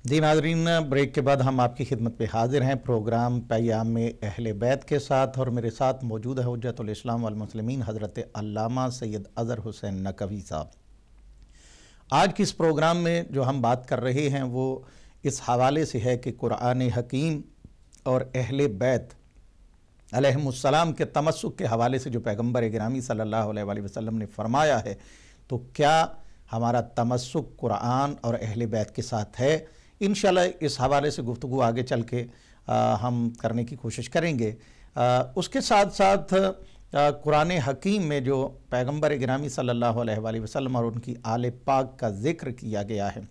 जी नाज़रीन, ब्रेक के बाद हम आपकी खिदमत पे हाजिर हैं प्रोग्राम पैगाम अहले बैत के साथ, और मेरे साथ मौजूद है हुज्जतुल इस्लाम वल मुस्लिमीन हज़रत अल्लामा सैयद अज़हर हुसैन नकवी साहब। आज की इस प्रोग्राम में जो हम बात कर रहे हैं वो इस हवाले से है कि कुरान हकीम और अहले बैत अलैहिमुस्सलाम के तमस्सुक के हवाले से जो पैगम्बर गिरामी सल्लल्लाहु अलैहि वसल्लम ने फरमाया है, तो क्या हमारा तमस्सुक कुरान और अहले बैत के साथ है। इंशाल्लाह इस हवाले से गुफ्तगू आगे चल के हम करने की कोशिश करेंगे। उसके साथ साथ कुरान हकीम में जो पैगम्बर गिरामी सल्लल्लाहु अलैहि वसल्लम और उनकी आले पाक का ज़िक्र किया गया है,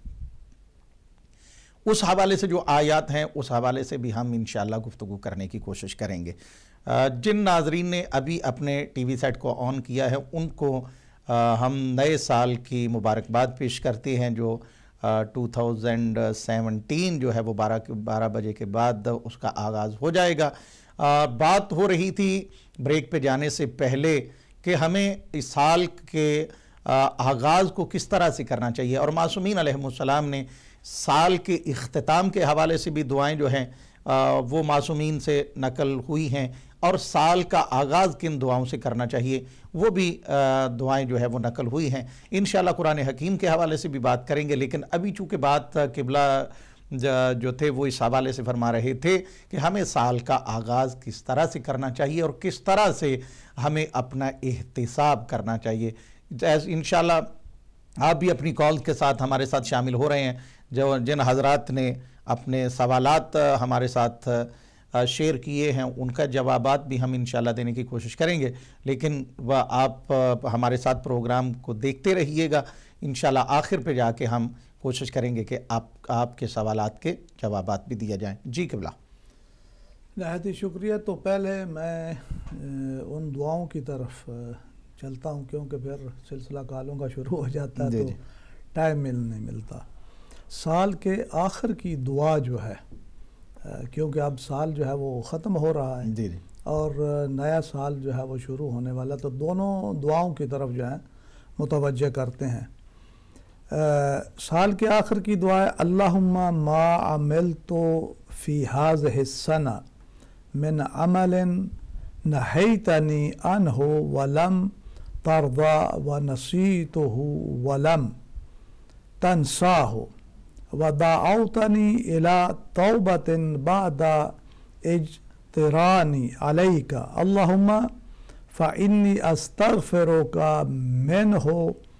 उस हवाले से जो आयात हैं उस हवाले से भी हम इंशाअल्लाह गुफ्तगू करने की कोशिश करेंगे। जिन नाजरीन ने अभी अपने टीवी सेट को ऑन किया है उनको हम नए साल की मुबारकबाद पेश करते हैं। जो 2017 जो है वो 12 बजे के बाद उसका आगाज़ हो जाएगा। बात हो रही थी ब्रेक पे जाने से पहले कि हमें इस साल के आगाज़ को किस तरह से करना चाहिए, और मासूमीन अलैहिमुस्सलाम ने साल के इख्तिताम के हवाले से भी दुआएं जो हैं वो मासूमीन से नकल हुई हैं, और साल का आगाज़ किन दुआओं से करना चाहिए वो भी दुआएं जो है वो नकल हुई हैं। इंशाअल्लाह कुरान हकीम के हवाले से भी बात करेंगे, लेकिन अभी चूँकि बात किबला जो थे वो इस हवाले से फरमा रहे थे कि हमें साल का आगाज़ किस तरह से करना चाहिए और किस तरह से हमें अपना एहतिसाब करना चाहिए। इंशाअल्लाह आप भी अपनी कॉल के साथ हमारे साथ शामिल हो रहे हैं। जो जिन हज़रात ने अपने सवालात हमारे साथ शेयर किए हैं उनका जवाबात भी हम इंशाअल्लाह देने की कोशिश करेंगे, लेकिन वह आप हमारे साथ प्रोग्राम को देखते रहिएगा। इंशाअल्लाह आखिर पे जाके हम कोशिश करेंगे कि आपके सवालात के जवाबात भी दिया जाएं। जी क़िबला। नहायत ही शुक्रिया। तो पहले मैं उन दुआओं की तरफ चलता हूँ, क्योंकि फिर सिलसिला कालों का शुरू हो जाता है तो टाइम नहीं मिलता। साल के आखिर की दुआ जो है, क्योंकि अब साल जो है वो ख़त्म हो रहा है जी और नया साल जो है वो शुरू होने वाला, तो दोनों दुआओं की तरफ जो है मुतवज्जे करते हैं। साल के आखिर की दुआ है अल्लाहुम्मा मा अमिलतु फ़ी हाज़िहि सना मिन अमलिन नहैतनी अन्हु वलम तर्दा व नसीतुहु वलम तंसाहु वदाअतनी इला तौबतिन बादा इज्तिरानी अलैका अल्लाहुम्मा फ़इन्नी अस्तग़फ़िरुका मिन्हु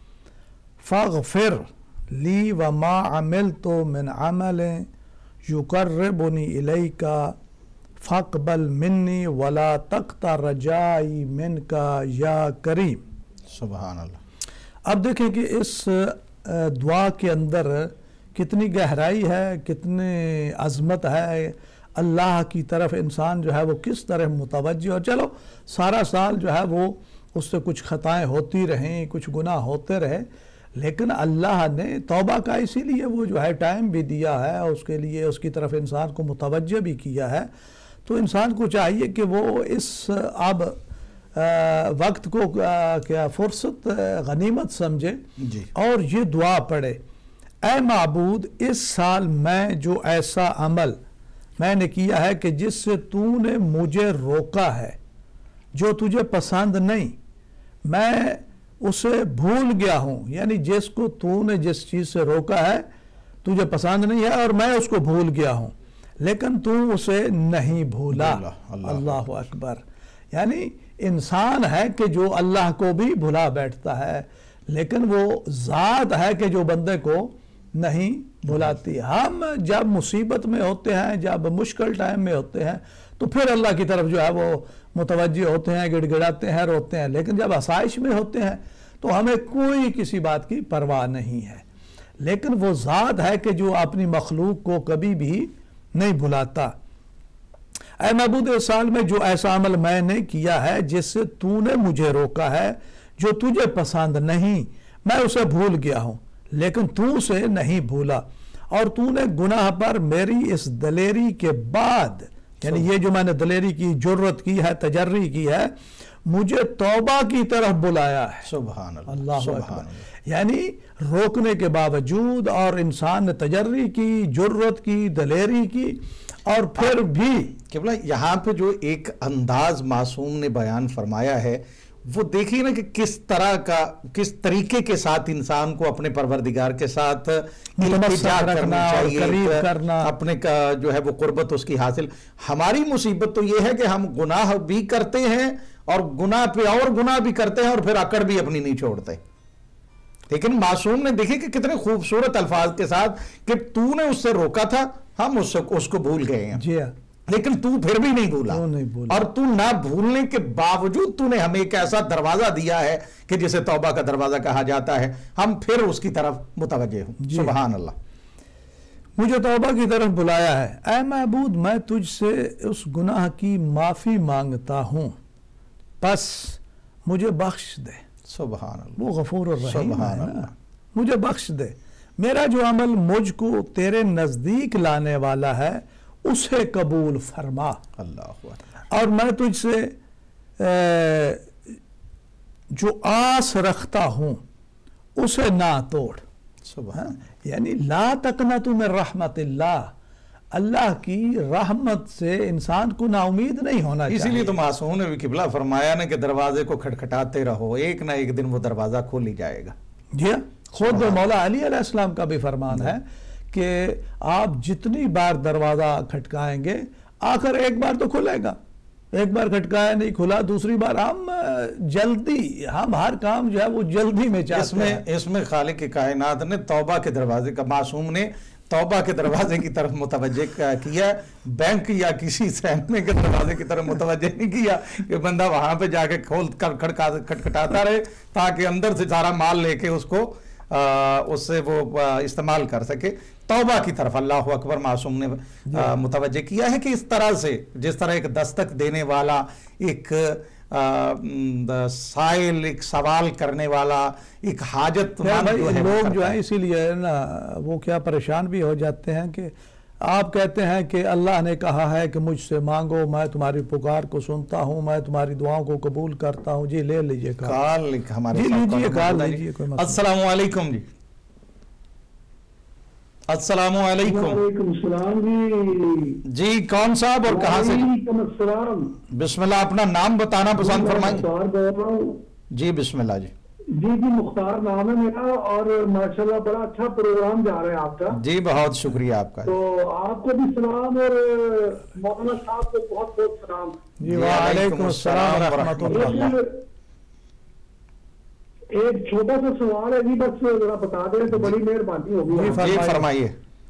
फ़ग़फ़िर ली व मा अमिलतु मिन अमलिन युक़र्रिबुनी इलैका फ़क़बल मिन्नी वला तक़ता रजाई मिनका या करीम। सुभान अल्लाह। अब देखें कि इस दुआ के अंदर कितनी गहराई है, कितनी अज़मत है। अल्लाह की तरफ इंसान जो है वो किस तरह मुतवज्जह, और चलो सारा साल जो है वो उससे कुछ ख़ताएँ होती रहें, कुछ गुनाह होते रहे, लेकिन अल्लाह ने तौबा का इसीलिए वो जो है टाइम भी दिया है, उसके लिए उसकी तरफ इंसान को मुतवज्जह भी किया है। तो इंसान को चाहिए कि वो इस अब वक्त को क्या फुर्सत गनीमत समझे और ये दुआ पढ़े, ऐ माबूद इस साल मैं जो ऐसा अमल मैंने किया है कि जिससे तूने मुझे रोका है, जो तुझे पसंद नहीं, मैं उसे भूल गया हूँ। यानी जिसको तूने जिस चीज़ से रोका है तुझे पसंद नहीं है और मैं उसको भूल गया हूँ, लेकिन तू उसे नहीं भूला। अल्लाह अकबर। यानी इंसान है कि जो अल्लाह को भी भुला बैठता है, लेकिन वो ज़ात है कि जो बंदे को नहीं भुलाती। हम जब मुसीबत में होते हैं, जब मुश्किल टाइम में होते हैं, तो फिर अल्लाह की तरफ जो है वो मुतवज्जे होते हैं, गिड़गिड़ाते हैं, रोते हैं, लेकिन जब आसाइश में होते हैं तो हमें कोई किसी बात की परवाह नहीं है। लेकिन वो ज़ात है कि जो अपनी मखलूक को कभी भी नहीं भुलाता। ऐ महबूद इस साल में जो ऐसा अमल मैंने किया है जिससे तूने मुझे रोका है, जो तुझे पसंद नहीं, मैं उसे भूल गया हूँ, लेकिन तू उसे नहीं भूला, और तूने गुनाह पर मेरी इस दलेरी के बाद, यानी ये जो मैंने दलेरी की, जुर्रत की है, तजर्री की है, مجھے توبہ کی طرف بلایا ہے۔ سبحان اللہ، اللہ سبحان اکبر۔ اللہ۔ یعنی روکنے کے باوجود اور انسان نے تجری کی، جرت کی، دلیری کی، اور پھر بھی قبلہ یہاں پہ جو ایک انداز معصوم نے بیان فرمایا ہے وہ دیکھیے نا کہ کس طریقے کے ساتھ انسان کو اپنے پروردگار کے ساتھ التجا کرنا چاہیے، قریب کرنا، اپنے جو ہے وہ قربت اس کی حاصل۔ ہماری مصیبت تو یہ ہے کہ ہم گناہ بھی کرتے ہیں اور گناہ پہ اور گناہ بھی کرتے ہیں اور پھر اکڑ بھی اپنی نہیں چھوڑتے۔ لیکن معصوم نے دیکھیں کہ کتنے خوبصورت الفاظ کے ساتھ کہ تو نے اس سے روکا تھا، ہم اس کو بھول گئے ہیں، جی ہاں، لیکن تو پھر بھی نہیں بھولا، اور تو نہ بھولنے کے باوجود تو نے ہمیں ایک ایسا دروازہ دیا ہے کہ جسے توبہ کا دروازہ کہا جاتا ہے، ہم پھر اس کی طرف متوجہ ہوں۔ سبحان اللہ۔ مجھے توبہ کی طرف بلایا ہے، اے معبود میں تجھ سے اس گناہ کی معافی مانگتا ہوں، پس مجھے بخش دے۔ سبحان اللہ، وہ غفور الرحیم سبحان ہے نا، اللہ۔ مجھے بخش دے، میرا جو عمل مجھ کو تیرے نزدیک لانے والا ہے اسے قبول فرما، اللہ اکبر۔ اور میں تجھ سے جو آس رکھتا ہوں اسے نہ توڑ۔ سبحان، یعنی لا تقنطوا من رحمت اللہ کی رحمت سے انسان کو نا امید نہیں ہونا چاہیے۔ اسی لیے تو معصوم نے بھی قبلہ فرمایا نا کہ دروازے کو کھٹکھٹاتے رہو، ایک نہ ایک دن وہ دروازہ کھول ہی جائے گا۔ جی ہاں، خود مولا علی علیہ السلام کا بھی فرمان ہے کہ آپ جتنی بار دروازہ کھٹکائیں گے آخر ایک بار تو کھلے گا، ایک بار کھٹکایا نہیں کھلا، دوسری بار ہم ہر کام جو ہے وہ جلدی میں چاہتے ہیں۔ اس میں خالق کائنات نے توبہ کے دروازے کا، معصوم نے توبہ کے دروازے کی طرف متوجہ کیا، بینک یا کسی سینمے کے دروازے کی طرف متوجہ نہیں کیا کہ بندہ وہاں پہ جا کے کھول کر کھٹکھٹاتا رہے تاکہ اندر سے سارا مال لے کے اس سے وہ استعمال کر سکے۔ توبہ کی طرف اللہ اکبر معصوم نے متوجہ کیا ہے کہ اس طرح سے، جس طرح ایک دستک دینے والا، ایک سائل، ایک سوال کرنے والا، ایک حاجت لوگ جو ہیں اسی لیے نا وہ کیا پریشان بھی ہو جاتے ہیں کہ آپ کہتے ہیں کہ اللہ نے کہا ہے کہ مجھ سے مانگو، میں تمہاری پکار کو سنتا ہوں، میں تمہاری دعاؤں کو قبول کرتا ہوں۔ جی لے لیجئے کال ہمارے السلام علیکم جی۔ السلام علیکم۔ وعلیکم السلام جی کون صاحب اور کہاں سے؟ وعلیکم السلام۔ بسم اللہ، اپنا نام بتانا پسند فرمائیں۔ مختار بول رہا ہوں جی بسم اللہ جی۔ جی مختار نام ہے میرا، اور ماشاءاللہ بڑا اچھا پروگرام جا رہا ہے آپ کا۔ جی بہت شکریہ آپ کا۔ تو آپ کو بھی سلام اور مولانا صاحب کو بہت بہت سلام۔ جی وعلیکم السلام ورحمۃ اللہ۔ ایک چھوٹا سا سوال ہے جی، بس ذرا بتا دیں تو بڑی مہربانی ہوگی۔ جی فرمائیے۔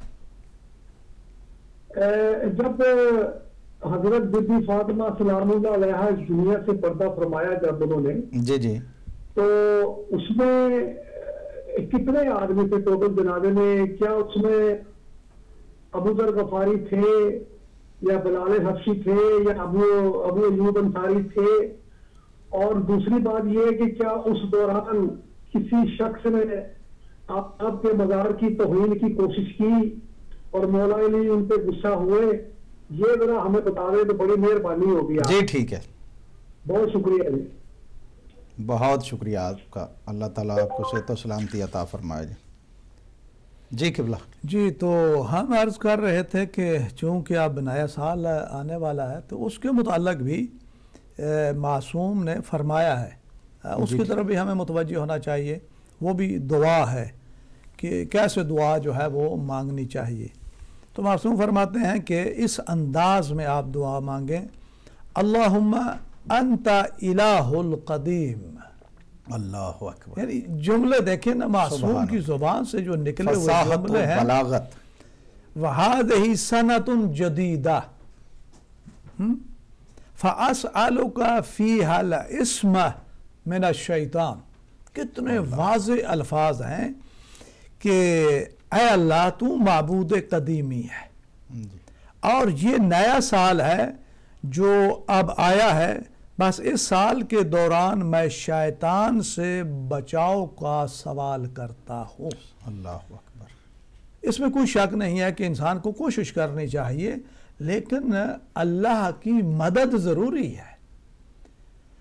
جب حضرت بی بی فاطمہ سلام اللہ علیہا اس دنیا سے پردہ فرمایا جب انہوں نے، جی جی، تو اس میں کتنے آدمی تھے ٹوٹل جنازے میں؟ کیا اس میں ابو ذر غفاری تھے یا بلال حبشی تھے یا ابو ایوب انصاری تھے؟ اور دوسری بات یہ ہے کہ کیا اس دوران کسی شخص نے آپ کے مزار کی توہین کی کوشش کی اور مولا علی ان پہ غصہ ہوئے؟ یہ ذرا ہمیں بتا دیں تو بڑی مہربانی ہوگی۔ جی ٹھیک ہے، بہت شکریہ جی۔ بہت شکریہ آپ کا، اللہ تعالیٰ آپ کو صحت و سلامتی عطا فرمائے جی۔ جی قبلہ۔ جی تو ہم عرض کر رہے تھے کہ چونکہ اب نیا سال آنے والا ہے تو اس کے متعلق بھی معصوم نے فرمایا ہے، اس کی طرف بھی ہمیں متوجہ ہونا چاہیے۔ وہ بھی دعا ہے کہ کیسے دعا جو ہے وہ مانگنی چاہیے۔ تو معصوم فرماتے ہیں کہ اس انداز میں آپ دعا مانگیں، اللہم انت الہ القدیم۔ اللہ اکبر، یعنی جملے دیکھیں نا معصوم کی زبان سے جو نکلے ہوئے جملے ہیں، بلاغت۔ وَهَذِهِ سَنَةٌ جَدِيدَةٌ فَأَسْأَلُكَ فِيهَا الْعِصْمَةَ مِنَ الشَّيْطَانِ۔ کتنے واضح الفاظ ہیں کہ اے اللہ تو معبود قدیمی ہے، اور یہ نیا سال ہے جو اب آیا ہے، بس اس سال کے دوران میں شیطان سے بچاؤ کا سوال کرتا ہوں۔ اللہ اکبر۔ اس میں کوئی شک نہیں ہے کہ انسان کو کوشش کرنی چاہیے، لیکن اللہ کی مدد ضروری ہے۔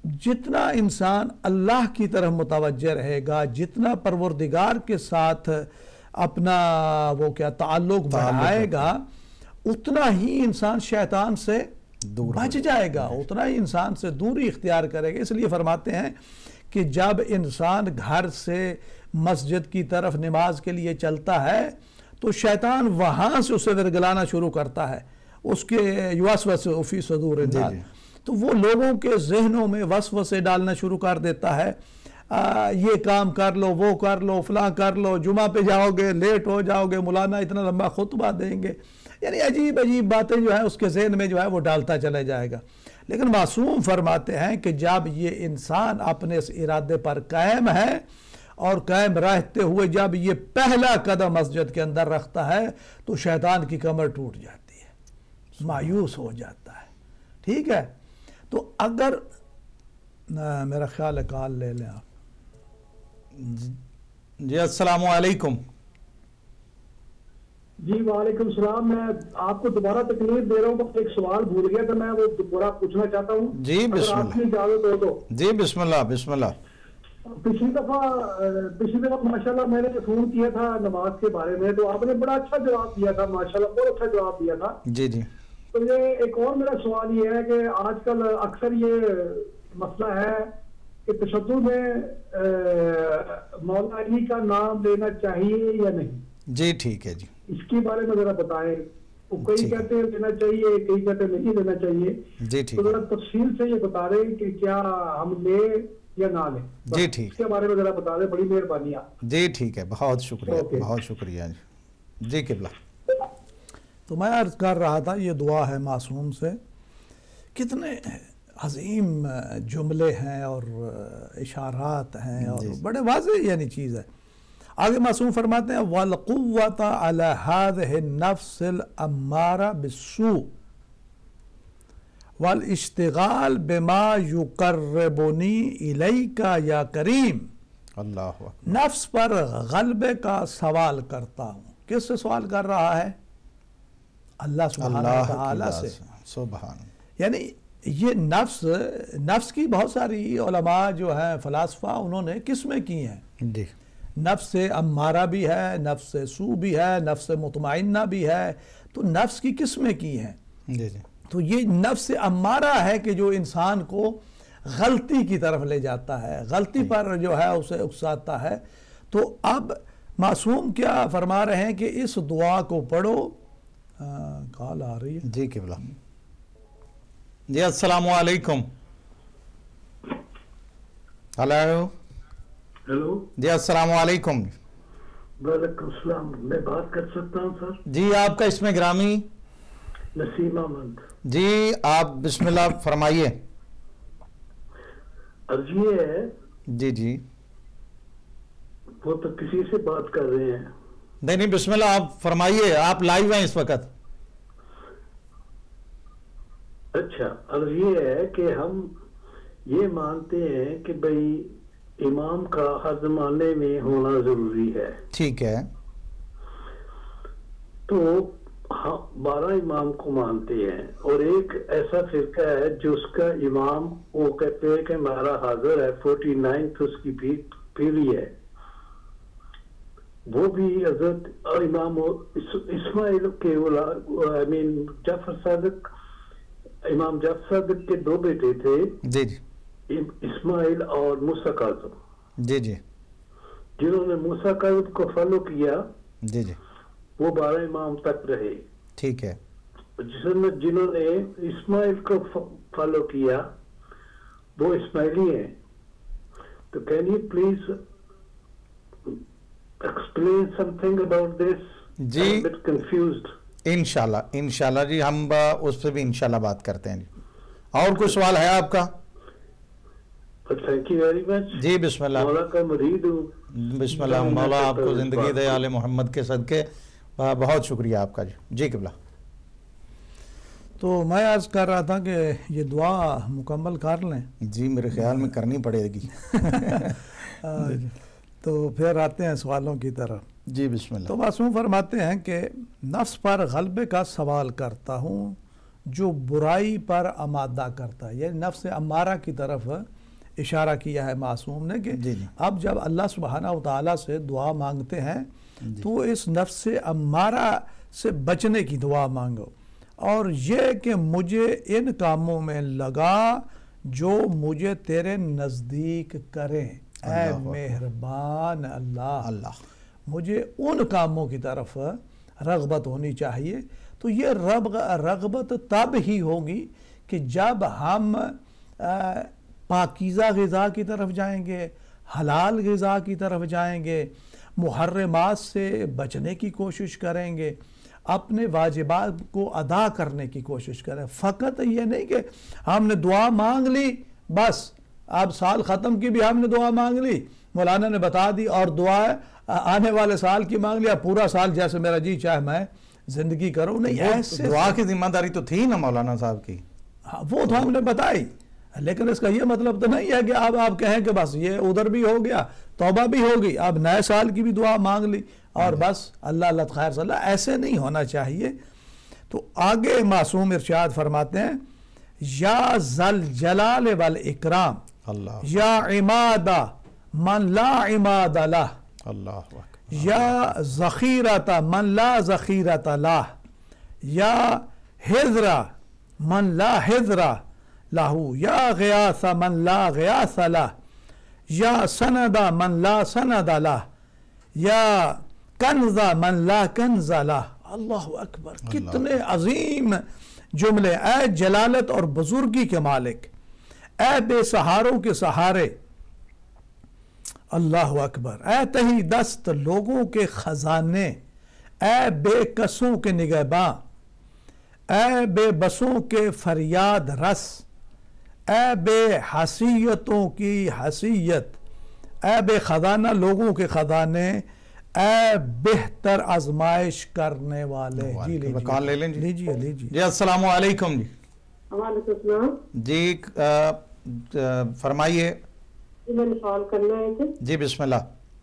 جتنا انسان اللہ کی طرف متوجہ رہے گا، جتنا پروردگار کے ساتھ اپنا وہ کیا تعلق بڑھائے گا، اتنا ہی انسان شیطان سے بچ جائے گا، اتنا ہی انسان سے دوری اختیار کرے گا۔ اس لیے فرماتے ہیں کہ جب انسان گھر سے مسجد کی طرف نماز کے لیے چلتا ہے تو شیطان وہاں سے اسے ورگلانا شروع کرتا ہے، اس کے یوسوس فی صدور الناس، تو وہ لوگوں کے ذہنوں میں وسوسے ڈالنا شروع کر دیتا ہے، یہ کام کر لو، وہ کر لو، فلاں کر لو، جمعہ پہ جاؤ گے لیٹ ہو جاؤ گے، مولانا اتنا لمبا خطبہ دیں گے، یعنی عجیب عجیب باتیں جو ہیں اس کے ذہن میں جو ہے وہ ڈالتا چلے جائے گا۔ لیکن معصوم فرماتے ہیں کہ جب یہ انسان اپنے اس ارادے پر قائم ہے اور قائم رہتے ہوئے جب یہ پہلا قدم مسجد کے اندر رکھتا ہے تو شیطان کی کمر ٹوٹ جاتی ہے، مایوس ہو جاتا ہے۔ ٹھیک ہے، تو اگر میرا خیال ہے کال لے لیں آپ۔ جی السلام علیکم۔ جی وعلیکم السلام، میں آپ کو دوبارہ تکلیف دے رہا ہوں، بس ایک سوال بھول گیا تھا، میں وہ دوبارہ پوچھنا چاہتا ہوں۔ جی بسم اگر آپ کی اللہ۔ اجازت ہو تو۔ جی بسم اللہ بسم اللہ۔ پچھلی دفعہ ماشاءاللہ میں نے فون کیا تھا نماز کے بارے میں، تو آپ نے بڑا اچھا جواب دیا تھا، ماشاءاللہ بہت اچھا جواب دیا تھا۔ جی جی۔ تو یہ ایک اور میرا سوال یہ ہے کہ آج کل اکثر یہ مسئلہ ہے کہ تشدد میں مولا علی کا نام لینا چاہیے یا نہیں؟ جی ٹھیک ہے جی۔ اس کے بارے میں ذرا بتائیں، کئی کہتے ہیں لینا چاہیے، کئی کہتے ہیں نہیں لینا چاہیے، جی ٹھیک تو ذرا تفصیل سے یہ بتا دیں کہ کیا ہم لیں یا نہ لیں، جی ٹھیک، اس کے بارے میں ذرا بتا دیں، بڑی مہربانی آپ۔ جی ٹھیک ہے، بہت شکریہ اوکے۔ بہت شکریہ جی۔ جی قبلہ۔ تو میں عرض کر رہا تھا یہ دعا ہے معصوم سے، کتنے عظیم جملے ہیں اور اشارات ہیں اور بڑے واضح یعنی چیز ہے۔ آگے معصوم فرماتے ہیں وَالْقُوَّةَ عَلَى هَذِهِ النَّفْسِ الْأَمَّارَةِ بِالسُّوءِ وَالْإِشْتِغَالِ بِمَا يُقَرِّبُنِي إِلَيْكَ یا کریم۔ اللہ اکبر۔ نفس پر غلبے کا سوال کرتا ہوں، کس سے سوال کر رہا ہے؟ اللہ سبحانہ اللہ وتعالی سے۔ سبحان۔ یعنی یہ نفس کی بہت ساری علماء جو ہیں فلاسفہ انہوں نے قسمیں کی ہیں، جی نفس امارہ بھی ہے، نفس سو بھی ہے، نفس مطمئنہ بھی ہے، تو نفس کی قسمیں کی ہیں۔ جی جی۔ تو یہ نفس امارہ ہے کہ جو انسان کو غلطی کی طرف لے جاتا ہے، غلطی پر جو ہے اسے اکساتا ہے۔ تو اب معصوم کیا فرما رہے ہیں کہ اس دعا کو پڑھو۔ کال آ رہی ہے۔ جی قبلہ۔ جی السلام علیکم۔ ہلو۔ ہیلو، جی السلام علیکم۔ وعلیکم السلام، میں بات کر سکتا ہوں سر؟ جی آپ کا اس میں گرامی؟ نسیم احمد۔ جی آپ بسم اللہ فرمائیے۔ عرض یہ ہے، جی جی۔ وہ تو کسی سے بات کر رہے ہیں۔ نہیں نہیں بسم اللہ آپ فرمائیے، آپ لائیو ہیں اس وقت۔ اچھا، عرض یہ ہے کہ ہم یہ مانتے ہیں کہ بھئی امام کا ہر زمانے میں ہونا ضروری ہے، ٹھیک ہے۔ تو ہم 12 امام کو مانتے ہیں، اور ایک ایسا فرقہ ہے جو اس کا امام وہ کہتے ہیں کہ ہمارا حاضر ہے، 49 اس کی پیری ہے، وہ بھی حضرت امام اسماعیل کے جعفر صادق، امام جعفر صادق کے 2 بیٹے تھے، جی جی اسماعیل اور موسیٰ کاظم، جی جی جنہوں نے موسیٰ کاظم کو فالو کیا جی جی وہ 12 امام تک رہے، ٹھیک ہے۔ جنہوں نے اسماعیل کو فالو کیا وہ اسماعیلی ہیں۔ تو can you please explain something about this? جی I'm a bit confused. انشاءاللہ جی ہم اس پہ بھی انشاءاللہ بات کرتے ہیں۔ اور کوئی سوال ہے آپ کا؟ Thank you very much. جی بسم اللہ۔ مولا کا مرید ہوں۔ بسم اللہ، مولا آپ کو زندگی دے آل محمد کے صدقے، بہت شکریہ آپ کا جی۔ جی قبلہ۔ تو میں عرض کر رہا تھا کہ یہ دعا مکمل کر لیں۔ جی میرے خیال میں کرنی پڑے گی۔ تو پھر آتے ہیں سوالوں کی طرف۔ جی بسم اللہ۔ تو معصوم فرماتے ہیں کہ نفس پر غلبے کا سوال کرتا ہوں جو برائی پر آمادہ کرتا ہے، یعنی نفس امارہ کی طرف اشارہ کیا ہے معصوم نے کہ جی جی اب جب اللہ سبحانہ و تعالیٰ سے دعا مانگتے ہیں تو اس نفس امارہ سے بچنے کی دعا مانگو، اور یہ کہ مجھے ان کاموں میں لگا جو مجھے تیرے نزدیک کریں، اے مہربان اللہ مجھے ان کاموں کی طرف رغبت ہونی چاہیے۔ تو یہ رغبت تب ہی ہوگی کہ جب ہم پاکیزہ غذا کی طرف جائیں گے، حلال غذا کی طرف جائیں گے، محرمات سے بچنے کی کوشش کریں گے، اپنے واجبات کو ادا کرنے کی کوشش کریں۔ فقط یہ نہیں کہ ہم نے دعا مانگ لی بس، اب سال ختم کی بھی ہم نے دعا مانگ لی، مولانا نے بتا دی، اور دعا آنے والے سال کی مانگ لیا، پورا سال جیسے میرا جی چاہے میں زندگی کروں۔ نہیں، ایسے دعا کی ذمہ داری تو تھی نا مولانا صاحب کی، وہ تو ہم نے بتائی، لیکن اس کا یہ مطلب تو نہیں ہے کہ اب آپ کہیں کہ بس یہ ادھر بھی ہو گیا، توبہ بھی ہوگی، اب نئے سال کی بھی دعا مانگ لی اور بس اللہ خیر صلی اللہ، ایسے نہیں ہونا چاہیے۔ تو آگے معصوم ارشاد فرماتے ہیں، یا ذل جلال والاکرام اللہ یا عماد من لا عماد لہ، اللہ اکبر، یا ذخیرۃ من لا ذخیرۃ لہ، یا حذر من لا حذر لہ، یا غیاث من لا غیاث لہ، یا سند من لا سند لہ، یا کنز من لا کنز لہ۔ اللہ اکبر، کتنے عظیم جملے! اے جلالت اور بزرگی کے مالک، اے بے سہاروں کے سہارے، اللہ اکبر، اے تہی دست لوگوں کے خزانے، اے بے کسوں کے نگہباں، اے بے بسوں کے فریاد رس، اے بے حسیتوں کی حسیت، اے بے خزانہ لوگوں کے خزانے، اے بہتر آزمائش کرنے والے۔ جی کال لے لیں جی۔ جی السلام علیکم جی۔ وعلیکم السلام جی فرمائیے۔ میں نے سوال کرنا ہے کہ جی بسم اللہ۔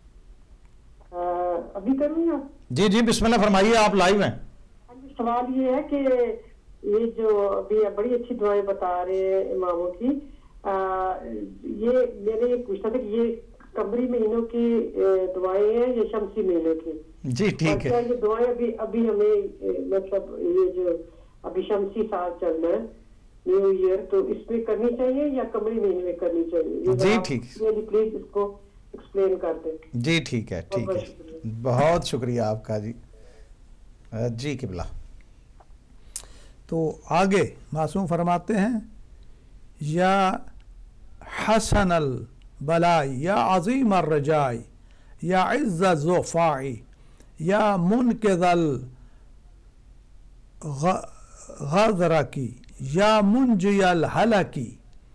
ابھی کروں یا؟ جی جی بسم اللہ فرمائیے، آپ لائیو ہیں۔ سوال یہ ہے کہ یہ جو ابھی بڑی اچھی دعائیں بتا رہے ہیں اماموں کی، یہ میں نے یہ پوچھنا تھا کہ یہ قمری مہینوں کی دعائیں ہیں یا شمسی مہینوں کی؟ جی ٹھیک ہے۔ یہ دعائیں ابھی ہمیں مطلب یہ جو ابھی شمسی سال چل رہا ہے نیو ایئر، تو اس میں کرنی چاہیے یا قمری مہینے میں کرنی چاہیے؟ جی ٹھیک، پلیز اس کو ایکسپلین کر دیں۔ جی ٹھیک ہے، ٹھیک ہے، بہت شکریہ آپ کا جی۔ جی قبلہ۔ تو آگے معصوم فرماتے ہیں، یا حسن البلائی، یا عظیم الرجائی، یا عز الظفائی، یا منقذ الغذرکی، یا منجی الحلکی،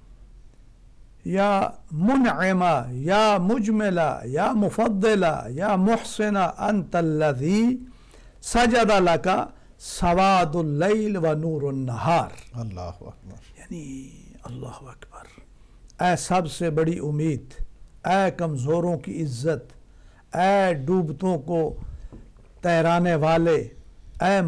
یا منعمہ، یا مجملہ، یا مفضلہ، یا محسنہ، انت الذی سجد لکا سواد اللیل و نور النہار۔ اللہ اکبر، یعنی اللہ اکبر، اے سب سے بڑی امید، اے کمزوروں کی عزت، اے ڈوبتوں کو تیرانے والے، اے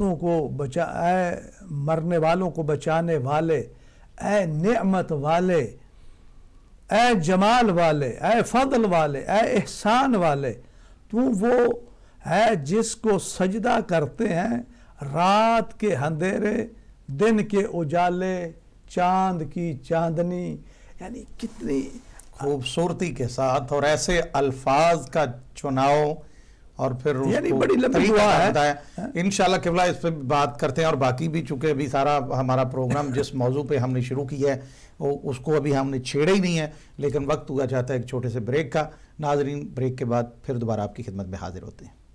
مرنے والوں کو بچانے والے، اے نعمت والے، اے جمال والے، اے فضل والے، اے احسان والے، تو وہ ہے جس کو سجدہ کرتے ہیں رات کے اندھیرے، دن کے اجالے، چاند کی چاندنی۔ یعنی کتنی خوبصورتی کے ساتھ اور ایسے الفاظ کا چناؤ، اور پھر یعنی بڑی لمبی دعا ہے۔ انشاءاللہ قبلہ اس پہ بات کرتے ہیں، اور باقی بھی چونکہ ابھی سارا ہمارا پروگرام جس موضوع پہ ہم نے شروع کیا ہے اس کو ابھی ہم نے چھیڑا ہی نہیں ہے، لیکن وقت ہوا چاہتا ہے ایک چھوٹے سے بریک کا۔ ناظرین، بریک کے بعد پھر دوبارہ آپ کی خدمت میں حاضر ہوتے ہیں۔